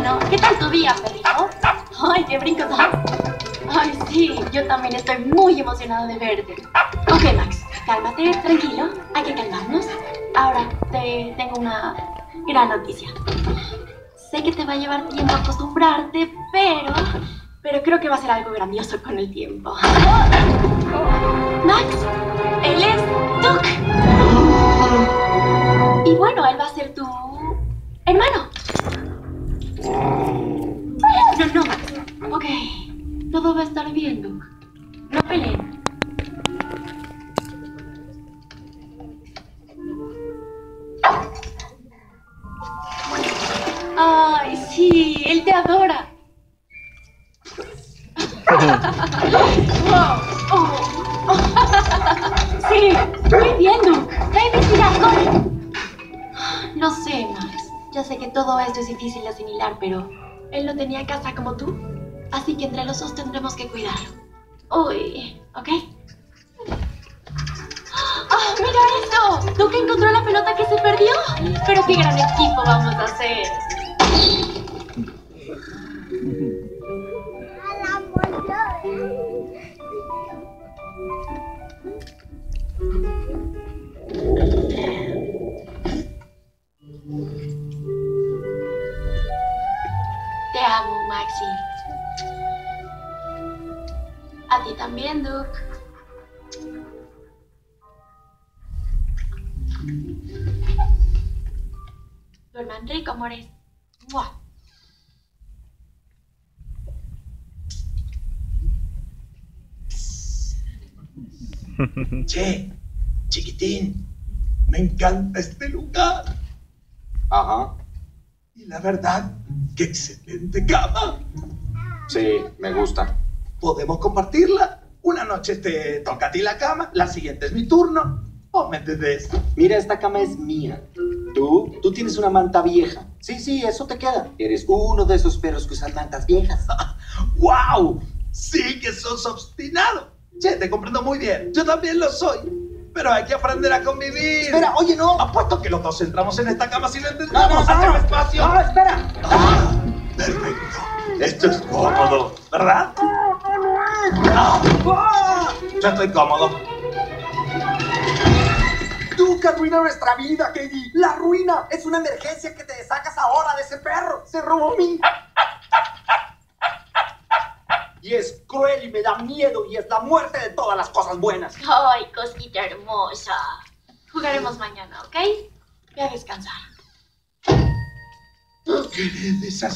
Bueno, ¿qué tal tu día, perrito? Ay, qué brinco das. Ay, sí, yo también estoy muy emocionada de verte. Ok, Max, cálmate, tranquilo, hay que calmarnos. Ahora, te tengo una gran noticia. Sé que te va a llevar tiempo acostumbrarte, pero creo que va a ser algo grandioso con el tiempo. Max, él es Duke. Y bueno, él va a ser tu hermano. No, Max. Ok, todo va a estar bien, Duke. No peleen. Ay, sí, él te adora. Wow. Sí, muy bien, Duke. Ve a investigar, corre. No sé, Max. Ya sé que todo esto es difícil de asimilar, pero él no tenía casa como tú. Así que entre los dos tendremos que cuidarlo. Uy, ¿ok? ¡Ah, mira eso! Duke encontró la pelota que se perdió. Pero qué gran equipo vamos a hacer. Te amo, Maxi. A ti también, Duke. Duerman rico, amores. ¡Mua! Che, chiquitín, me encanta este lugar. Ajá. Y la verdad, qué excelente cama. Sí, me gusta. Podemos compartirla. Una noche te toca a ti la cama, la siguiente es mi turno. ¿O me entendés? Mira, esta cama es mía. Tú tienes una manta vieja. Sí, eso te queda. Eres uno de esos perros que usan mantas viejas. ¡Wow! Sí que sos obstinado. Che, te comprendo muy bien. Yo también lo soy. Pero hay que aprender a convivir. Espera, oye, no. Apuesto que los dos entramos en esta cama sin entender. No, ¡Vamos, hazme espacio! No, espera. Perfecto. Esto es cómodo, ¿verdad? Yo estoy cómodo. Duke arruina nuestra vida, Katie. La ruina. Es una emergencia que te deshacas ahora de ese perro. Se robó mi... Y es cruel y me da miedo y es la muerte de todas las cosas buenas. Ay, cosita hermosa. Jugaremos mañana, ¿ok? Ve a descansar. ¿Querés